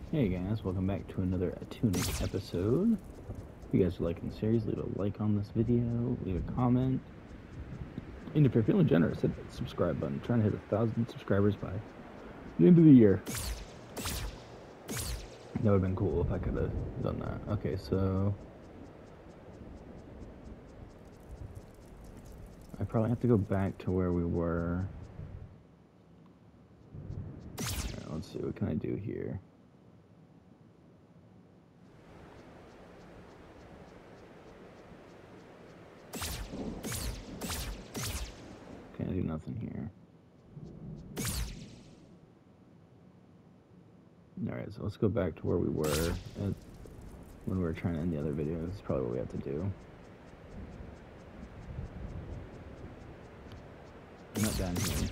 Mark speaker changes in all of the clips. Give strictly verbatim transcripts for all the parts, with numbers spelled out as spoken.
Speaker 1: Hey guys, welcome back to another Tunic episode. If you guys are liking the series, leave a like on this video, leave a comment, and if you're feeling generous, hit that subscribe button. I'm trying to hit a thousand subscribers by the end of the year. That would have been cool if I could have done that. Okay, so I probably have to go back to where we were. Alright, let's see, what can I do here? Can't do nothing here. Alright, so let's go back to where we were at, when we were trying to end the other video. This is probably what we have to do. Not down here.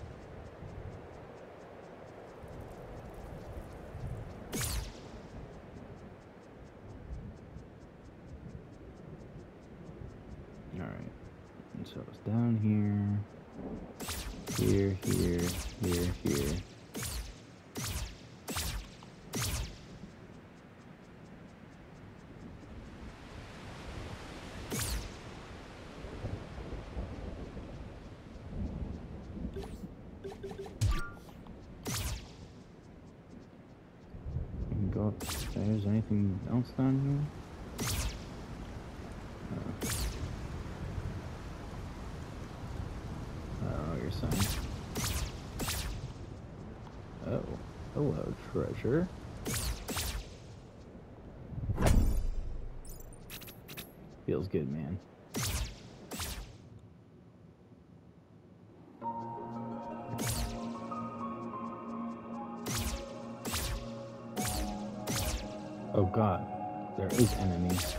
Speaker 1: Alright, and so it's down here, here, here, here, here. We can go upstairs. Anything else down here? Uh, I don't know what you're saying. Oh, hello, treasure. Feels good, man. Oh god, there is enemies.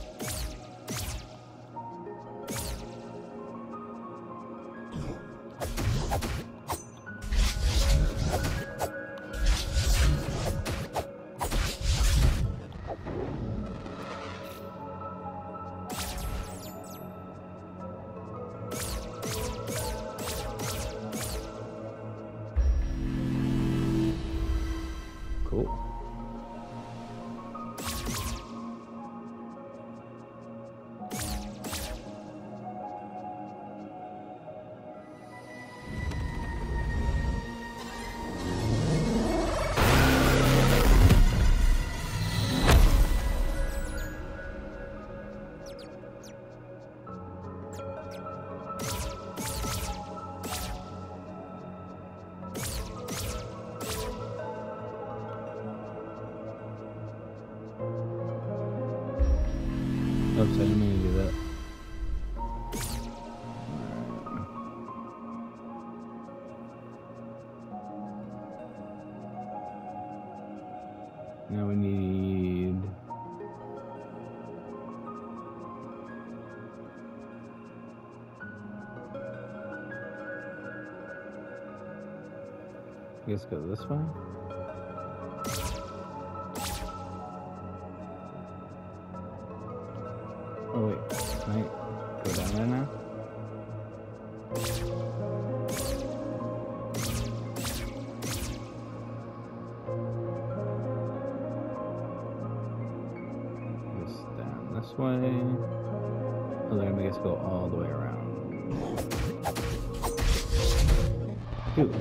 Speaker 1: Cool. Oops, I didn't mean to do that. Alright. Now we need... I guess go this way? Oh wait, can I go down there now? This down this way. Oh, they're gonna make us go all the way around. Dude.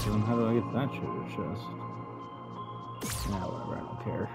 Speaker 1: So then how do I get that treasure chest? Nah, whatever, I don't care.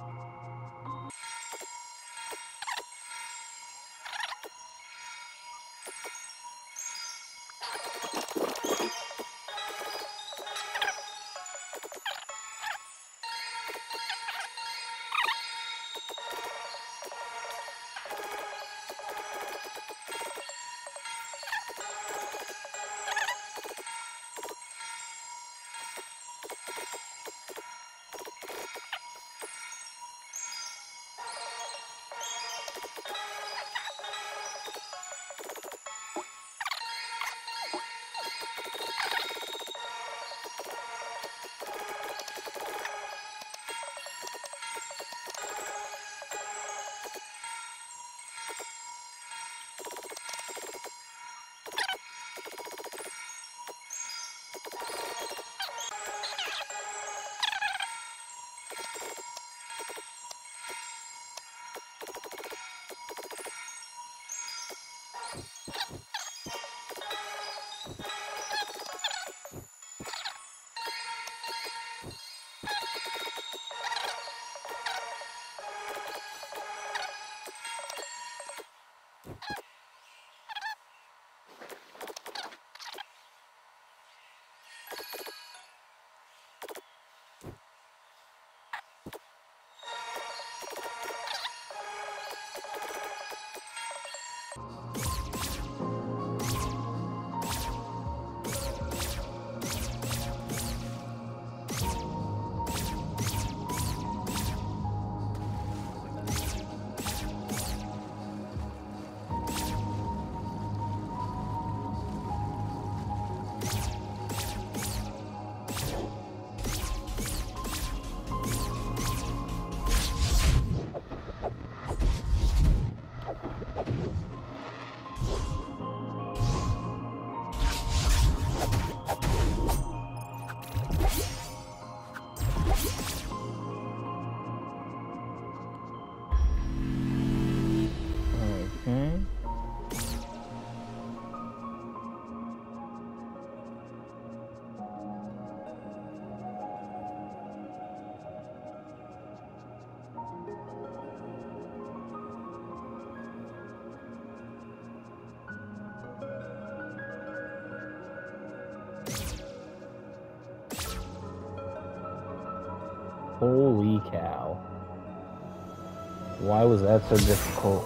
Speaker 1: Holy cow. Why was that so difficult?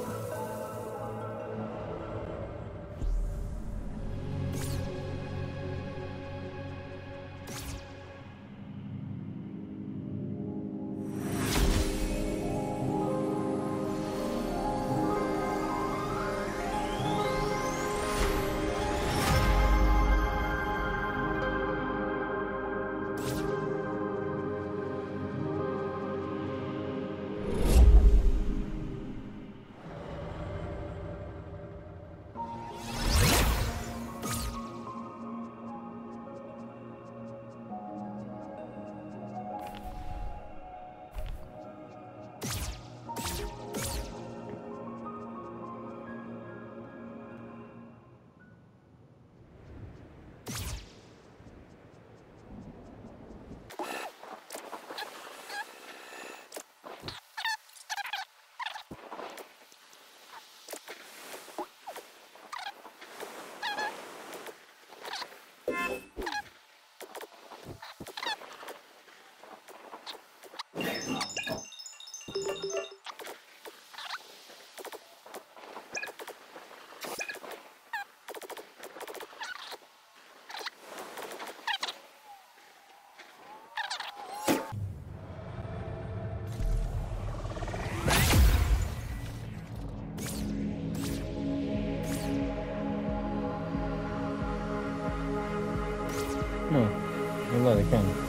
Speaker 1: No, I'm glad I can.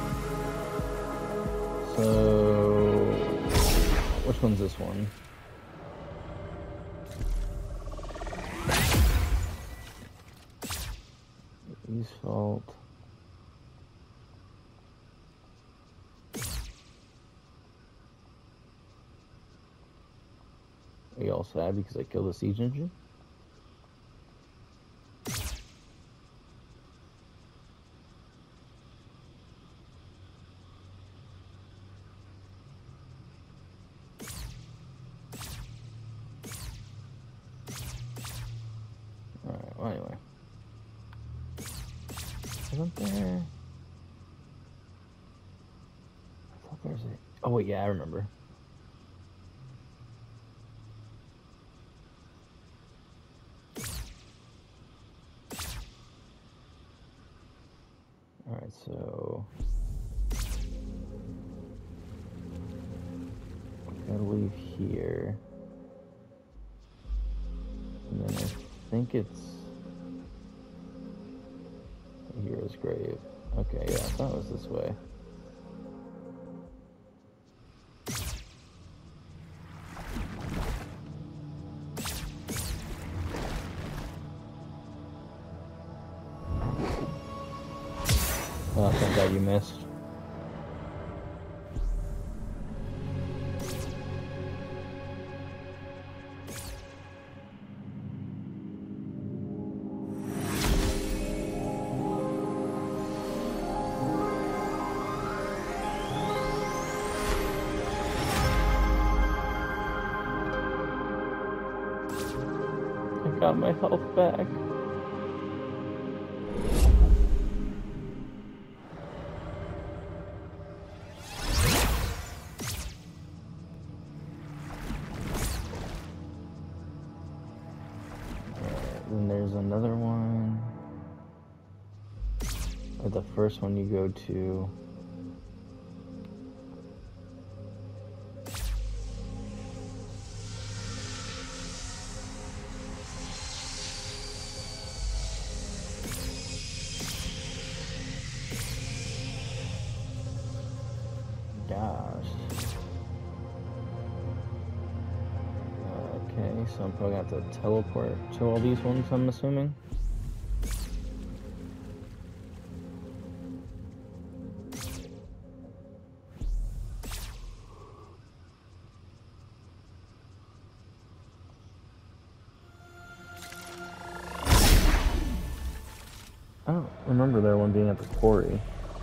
Speaker 1: So, which one's this one? East Fault. Are you all sad because I killed the siege engine? well, anyway. Isn't there... I thought there's a... Oh, wait, yeah, I remember. Alright, so... Gotta leave here. And then I think it's a hero's grave. Okay, yeah, I thought it was this way. Oh, thank God you missed. I got my health back. Then there's another one. Or the first one you go to. Gosh. Okay, so I'm probably gonna have to teleport to all these ones, I'm assuming. I don't remember there one being at the quarry.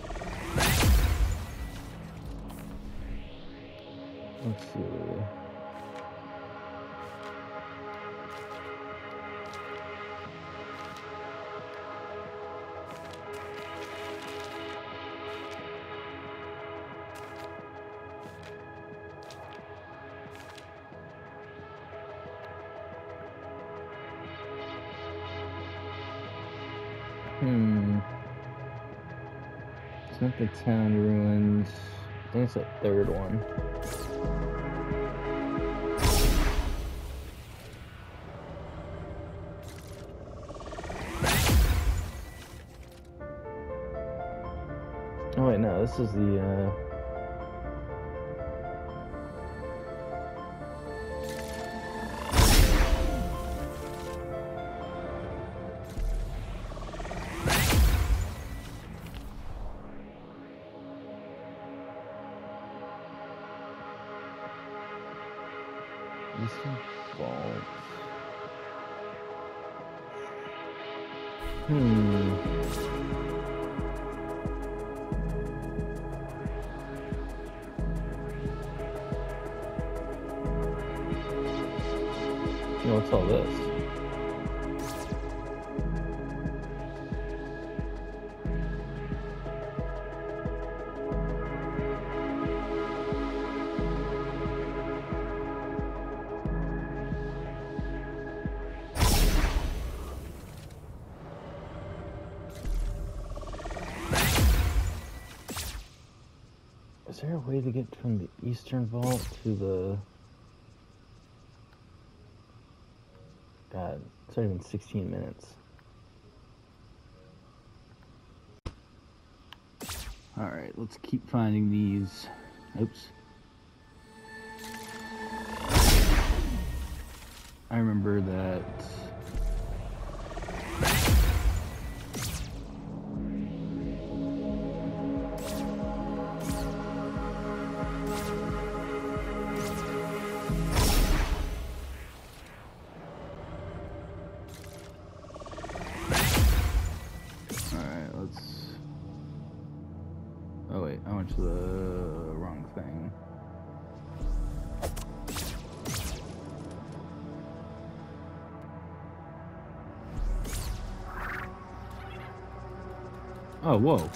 Speaker 1: Let's see. Hmm. It's not the town ruins. I think it's the third one. Oh wait, no, this is the, uh... Eastern Vault. Hmm. What's all this? Is there a way to get from the Eastern Vault to the... God, it's already been sixteen minutes. Alright, let's keep finding these. Oops. I remember that... Oh wait, I went to the wrong thing. Oh, whoa.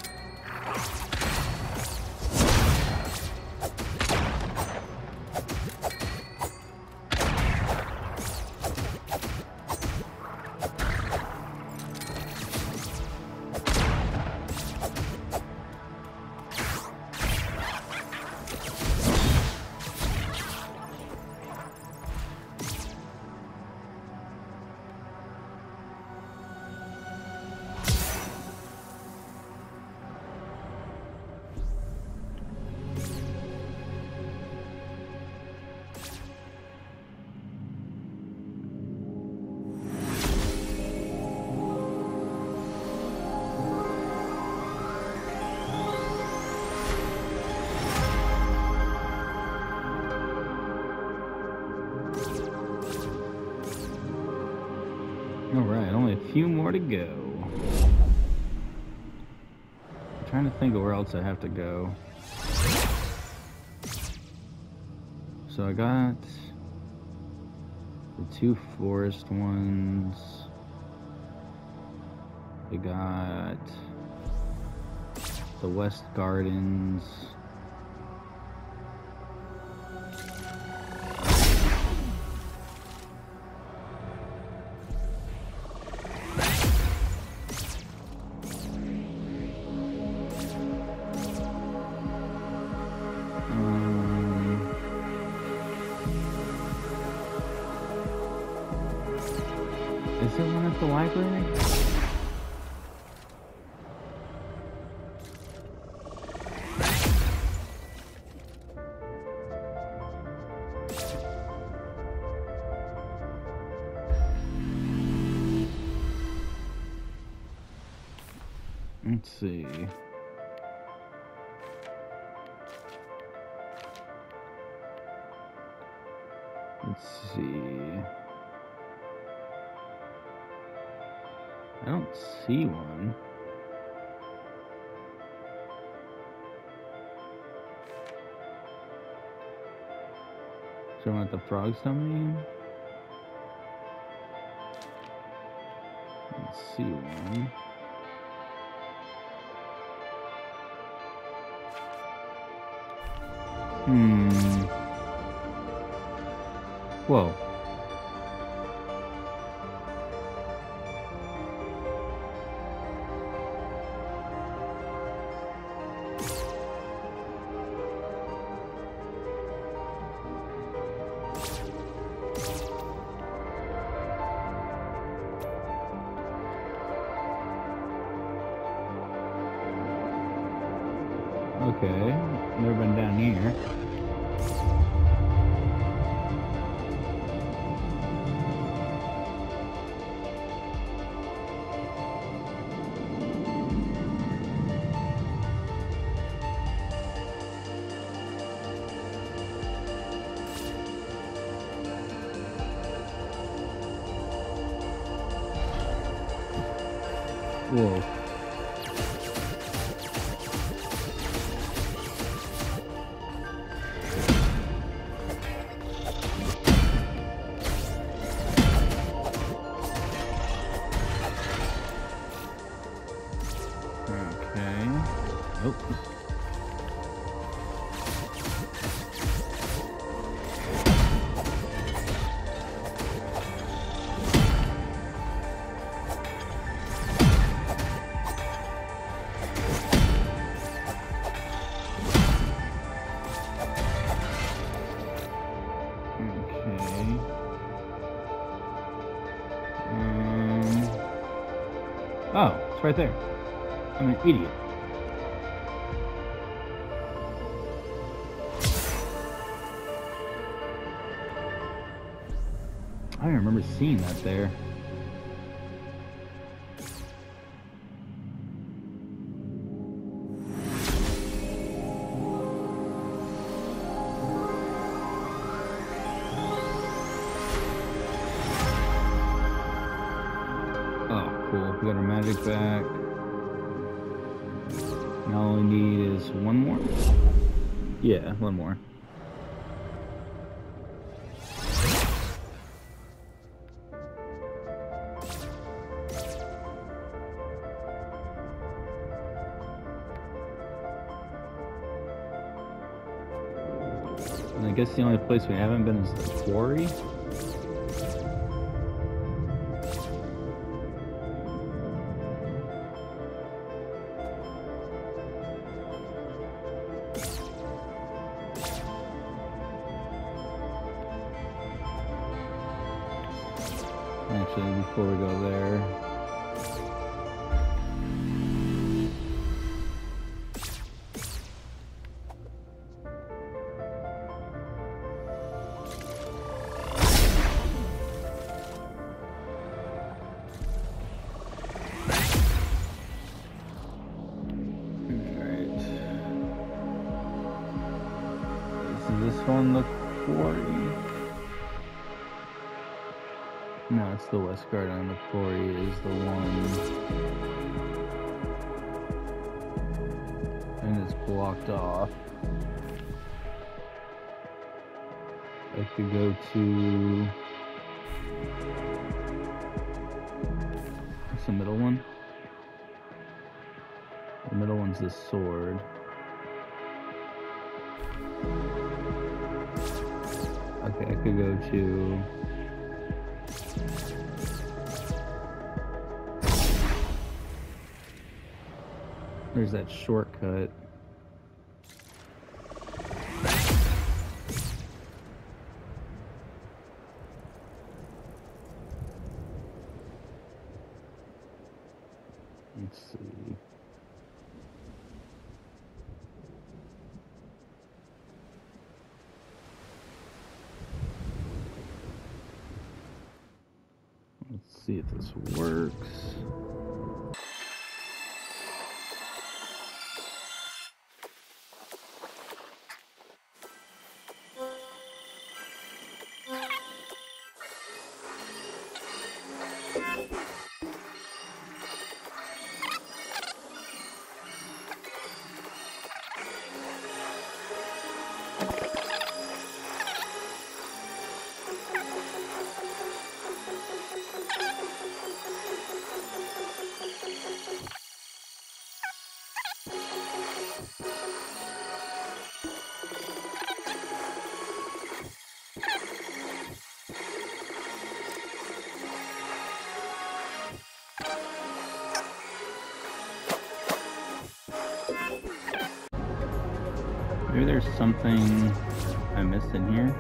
Speaker 1: Alright, only a few more to go. I'm trying to think of where else I have to go. So I got the two forest ones. I got the West Gardens. Is there one at the library? Let's see. Let's see. I don't see one. So I'm at the frog's domain. Let's see one. Hmm. Whoa. Okay, never been down here. Whoa. Nope. Okay. Um. Oh, it's right there. I'm an idiot. I remember seeing that there. Oh, cool. We got our magic back. Now all we need is one more? Yeah, one more. And I guess the only place we haven't been is the quarry. Actually, before we go there, this one the quarry? No, it's the West Garden. The quarry is the one. And it's blocked off. I could go to... What's the middle one? The middle one's the sword. Okay, I could go to... There's that shortcut. Let's see. Let's see if this works. Maybe there's something I missed in here.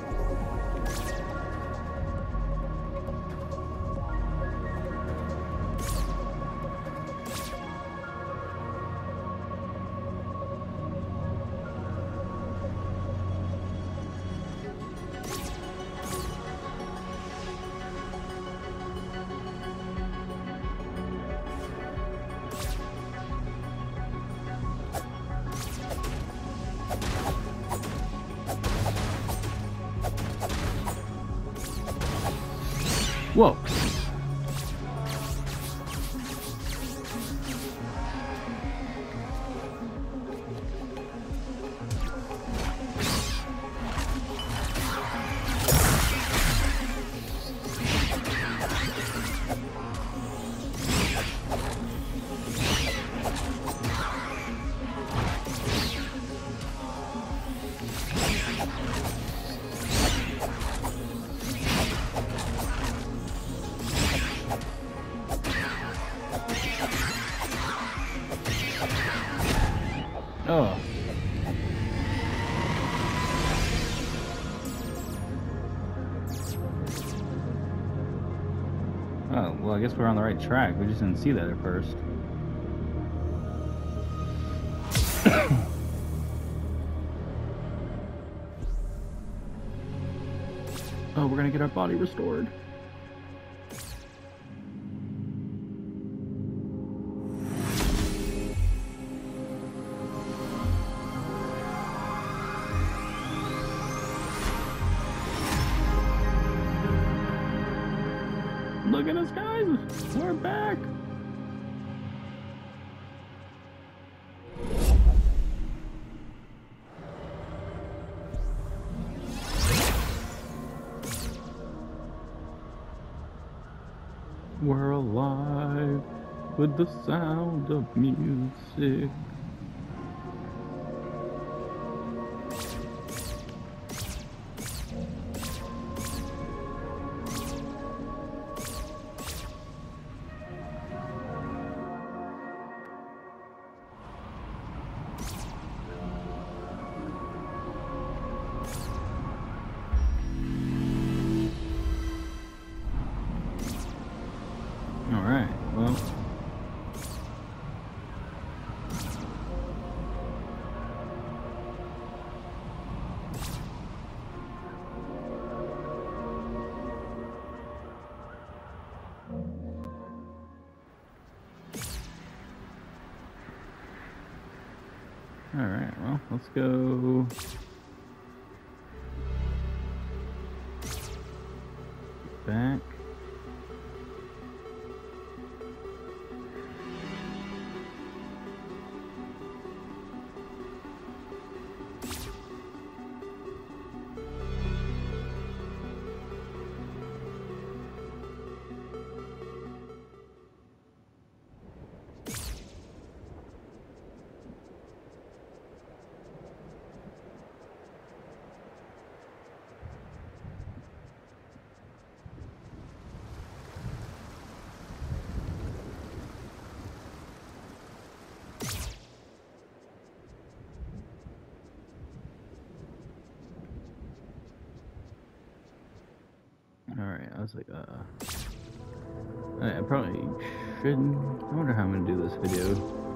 Speaker 1: Whoa. Oh. Oh, well, I guess we're on the right track. We just didn't see that at first. Oh, we're gonna get our body restored. Look at us, guys! We're back! We're alive with the sound of music. Alright, well, let's go... back. Alright, I was like, uh... I probably shouldn't... I wonder how I'm gonna do this video.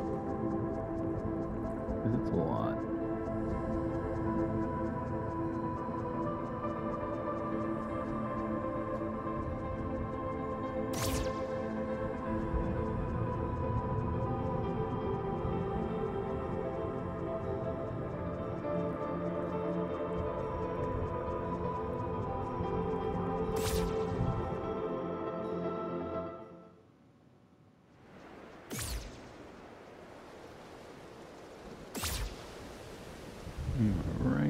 Speaker 1: Because it's a lot. All right.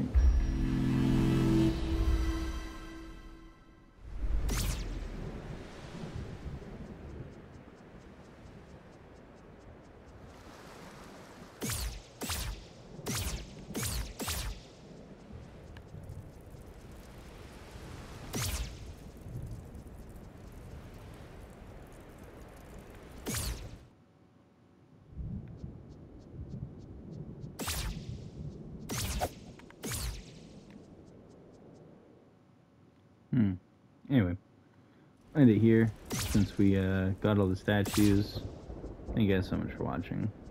Speaker 1: Hmm. Anyway, I end it here since we uh, got all the statues. Thank you guys so much for watching.